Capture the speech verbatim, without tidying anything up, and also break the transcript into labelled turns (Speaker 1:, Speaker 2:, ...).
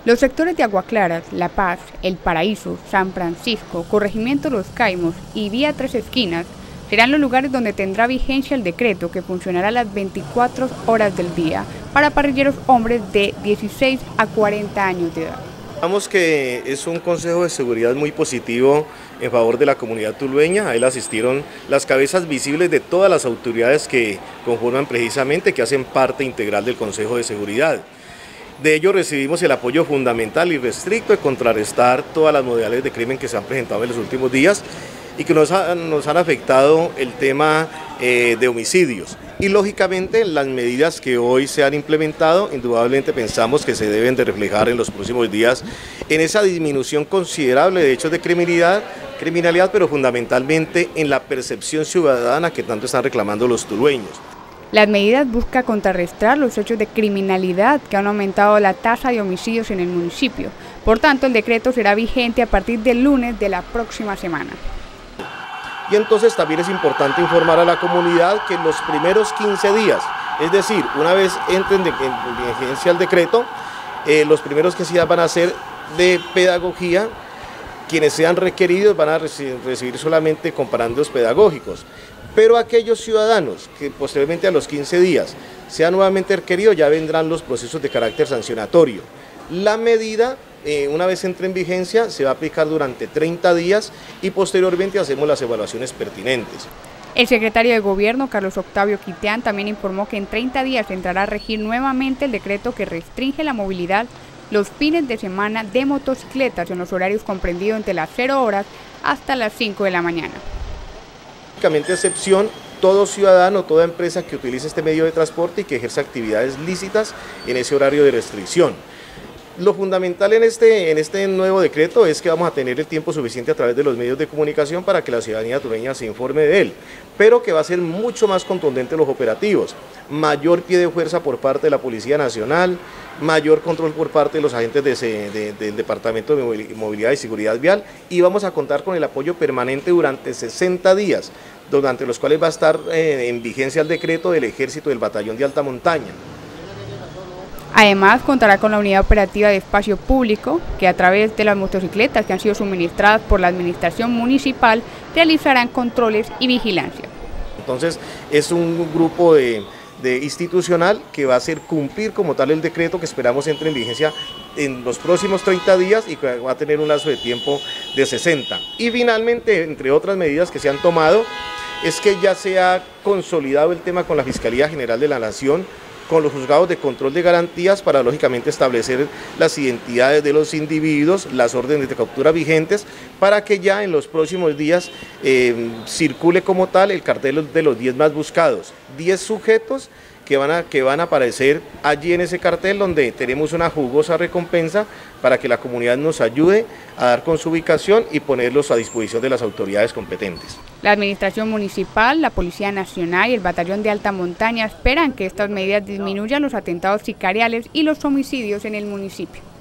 Speaker 1: Los sectores de Agua Clara, La Paz, El Paraíso, San Francisco, Corregimiento Los Caimos y Vía Tres Esquinas serán los lugares donde tendrá vigencia el decreto que funcionará las veinticuatro horas del día para parrilleros hombres de dieciséis a cuarenta años de edad.
Speaker 2: Digamos que es un consejo de seguridad muy positivo en favor de la comunidad tulueña. A él asistieron las cabezas visibles de todas las autoridades que conforman precisamente, que hacen parte integral del Consejo de Seguridad. De ello recibimos el apoyo fundamental y restricto de contrarrestar todas las modalidades de crimen que se han presentado en los últimos días y que nos, ha, nos han afectado el tema eh, de homicidios. Y lógicamente las medidas que hoy se han implementado, indudablemente pensamos que se deben de reflejar en los próximos días en esa disminución considerable de hechos de criminalidad, criminalidad, pero fundamentalmente en la percepción ciudadana que tanto están reclamando los tulueños.
Speaker 1: Las medidas buscan contrarrestar los hechos de criminalidad que han aumentado la tasa de homicidios en el municipio. Por tanto, el decreto será vigente a partir del lunes de la próxima semana.
Speaker 2: Y entonces también es importante informar a la comunidad que en los primeros quince días, es decir, una vez entren de, en vigencia el decreto, eh, los primeros quince días van a ser de pedagogía. Quienes sean requeridos van a recibir solamente comparandos pedagógicos, pero aquellos ciudadanos que posteriormente a los quince días sean nuevamente requeridos, ya vendrán los procesos de carácter sancionatorio. La medida, eh, una vez entre en vigencia, se va a aplicar durante treinta días y posteriormente hacemos las evaluaciones pertinentes.
Speaker 1: El secretario de Gobierno, Carlos Octavio Quiteán, también informó que en treinta días entrará a regir nuevamente el decreto que restringe la movilidad los fines de semana de motocicletas en los horarios comprendidos entre las cero horas hasta las cinco de la mañana.
Speaker 2: Únicamente excepción, todo ciudadano, toda empresa que utilice este medio de transporte y que ejerza actividades lícitas en ese horario de restricción. Lo fundamental en este, en este nuevo decreto es que vamos a tener el tiempo suficiente a través de los medios de comunicación para que la ciudadanía tulueña se informe de él, pero que va a ser mucho más contundente los operativos, mayor pie de fuerza por parte de la Policía Nacional, mayor control por parte de los agentes de ese, de, del Departamento de Movilidad y Seguridad Vial, y vamos a contar con el apoyo permanente durante sesenta días, durante los cuales va a estar eh, en vigencia el decreto del Ejército del Batallón de Alta Montaña.
Speaker 1: Además, contará con la unidad operativa de espacio público, que a través de las motocicletas que han sido suministradas por la administración municipal, realizarán controles y vigilancia. Entonces,
Speaker 2: es un grupo de, de institucional que va a hacer cumplir como tal el decreto que esperamos entre en vigencia en los próximos treinta días y que va a tener un lazo de tiempo de sesenta. Y finalmente, entre otras medidas que se han tomado, es que ya se ha consolidado el tema con la Fiscalía General de la Nación, con los juzgados de control de garantías para lógicamente establecer las identidades de los individuos, las órdenes de captura vigentes, para que ya en los próximos días eh, circule como tal el cartel de los diez más buscados, diez sujetos que van, a, que van a aparecer allí en ese cartel, donde tenemos una jugosa recompensa para que la comunidad nos ayude a dar con su ubicación y ponerlos a disposición de las autoridades competentes.
Speaker 1: La Administración Municipal, la Policía Nacional y el Batallón de Alta Montaña esperan que estas medidas disminuyan los atentados sicariales y los homicidios en el municipio.